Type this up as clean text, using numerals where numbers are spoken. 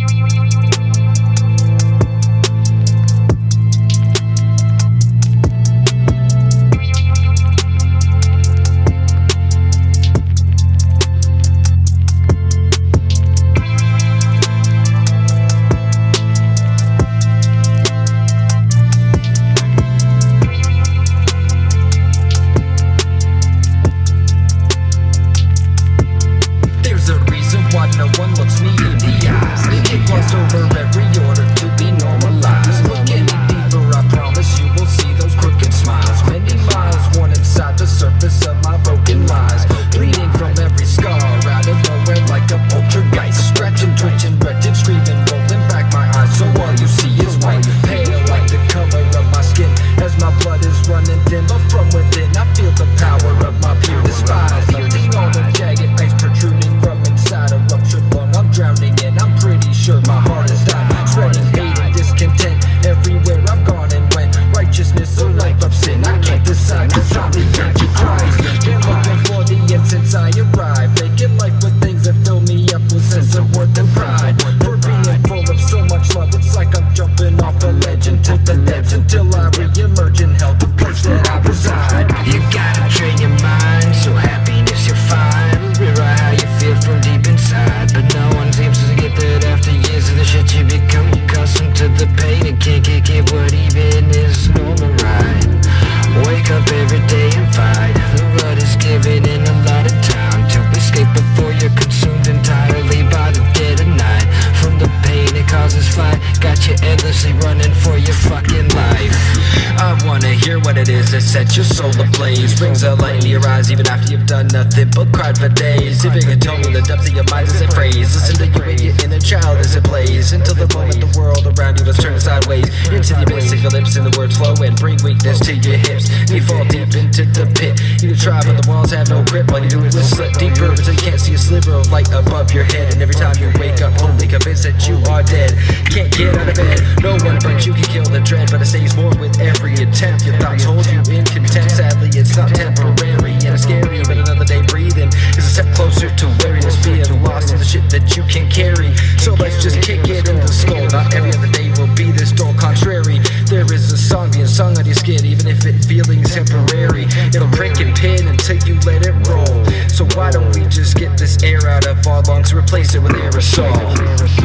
No one looks me in the eyes. They get glossed over every order to be normalized. Look any deeper, I promise you will see those crooked smiles. Many miles worn inside the surface of my broken lies, bleeding from every scar out of nowhere like a poltergeist. Scratching, twitching, wretched, screaming, rolling back my eyes, so all you see is white, pale like the color of my skin, as my blood is running thin. But from within I feel the power of my pure despise, lifting all the jagged veins protruding from inside a ruptured lung I'm drowning in. I'm pretty sure my heart has died, spreading hate and discontent everywhere I've gone and went. Righteousness or life of sin, I can't decide, cause I'm the Antichrist. Been looking for the end since I arrived, making life with things that fill me up with sense of worth and pride. For being full of so much love, it's like I'm jumping off a ledge into the depths until I re-emerge in hell, the place that I reside. You gotta train your mind so happiness you'll find. Rewrite how you feel from deep inside, but no one seems to get that after years of the shit you become accustomed to the pain and can't get what even is normal, right? Wake up every day and fight. The rut is giving in a lot of time to escape before you're consumed entirely by the dead of night. From the pain it causes flight, got you endlessly running for your fucking life. I wanna hear what it is that sets your soul ablaze, brings a light to your eyes even after you've done nothing but cried for days. If you can tell me the depths of your mind as it phrase, listen to you and your inner child as it plays, until the moment the world around you is turned sideways. Into the abyss of your lips and the words flow and bring weakness to your hips. You fall deep into the pit, you can try but the walls have no grip. All you do is slip deeper until you can't see a sliver of light above your head. And every time you wake up totally convinced that you are dead, can't get out of bed, no one but you can kill the dread, but it stays more with every attempt. Your thoughts hold you in contempt, sadly it's not temporary, and it's scary, but another day breathing is a step closer to weariness, being lost in the shit that you can carry. So let's just kick it in the skull, not every other day will be this dull. Contrary, there is a song being sung on your skin, even if it feeling temporary, it'll prick and pin until you let it roll. So why don't we just get this air out of our lungs, replace it with aerosol.